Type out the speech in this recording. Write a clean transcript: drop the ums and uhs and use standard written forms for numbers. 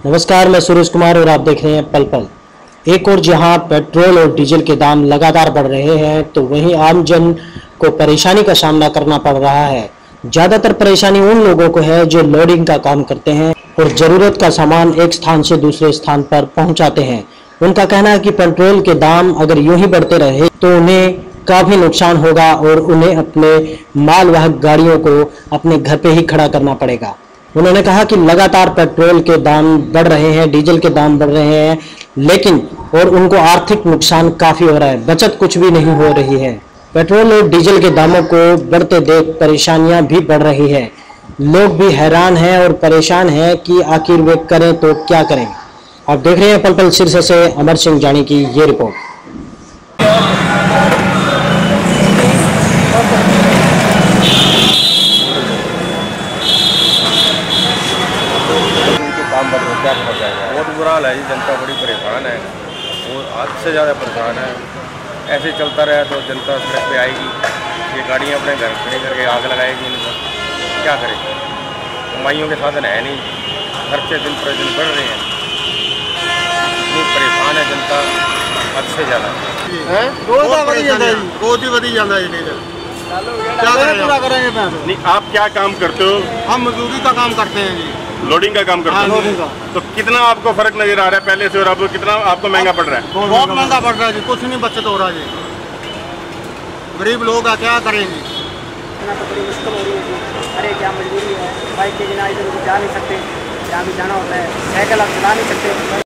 नमस्कार, मैं सुरेश कुमार और आप देख रहे हैं पल पल। एक और जहां पेट्रोल और डीजल के दाम लगातार बढ़ रहे हैं तो वहीं आम जन को परेशानी का सामना करना पड़ रहा है। ज्यादातर परेशानी उन लोगों को है जो लोडिंग का काम करते हैं और जरूरत का सामान एक स्थान से दूसरे स्थान पर पहुंचाते हैं। उनका कहना है कि पेट्रोल के दाम अगर यूं ही बढ़ते रहे तो उन्हें काफी नुकसान होगा और उन्हें अपने मालवाहक गाड़ियों को अपने घर पे ही खड़ा करना पड़ेगा। उन्होंने कहा कि लगातार पेट्रोल के दाम बढ़ रहे हैं, डीजल के दाम बढ़ रहे हैं, लेकिन और उनको आर्थिक नुकसान काफी हो रहा है, बचत कुछ भी नहीं हो रही है। पेट्रोल और डीजल के दामों को बढ़ते देख परेशानियां भी बढ़ रही है। लोग भी हैरान हैं और परेशान हैं कि आखिर वे करें तो क्या करें। आप देख रहे हैं पल पल सिरसा से अमर सिंह जानी की ये रिपोर्ट। बहुत बुरा हाल है जी, जनता बड़ी परेशान है और हद से ज़्यादा परेशान है। ऐसे चलता रहा तो जनता सड़क पे आएगी, ये गाड़ियाँ अपने घर खड़े करके आग लगाएगी इनको, क्या करें। कमाइयों के साधन है नहीं, खर्चे दिन पर दिन बढ़ रहे हैं, इतनी परेशान है जनता हद से ज़्यादा। रोज ही बढ़ी जाता है, क्या पूरा करेंगे पैसे। नहीं, आप क्या काम करते हो? हम मजदूरी का काम करते हैं जी, लोडिंग का काम करते हो। तो कितना आपको फर्क नजर आ रहा है पहले से और अब कितना आपको महंगा पड़ रहा है? बहुत महंगा पड़ रहा है जी, कुछ नहीं बचत हो रहा है जी। गरीब लोग क्या करेंगे, तो बड़ी मुश्किल हो रही है जी। अरे क्या मजबूरी है, बाइक के बिना इधर उधर जा नहीं सकते, जहाँ भी जाना होता है साइकिल आप चला नहीं सकते।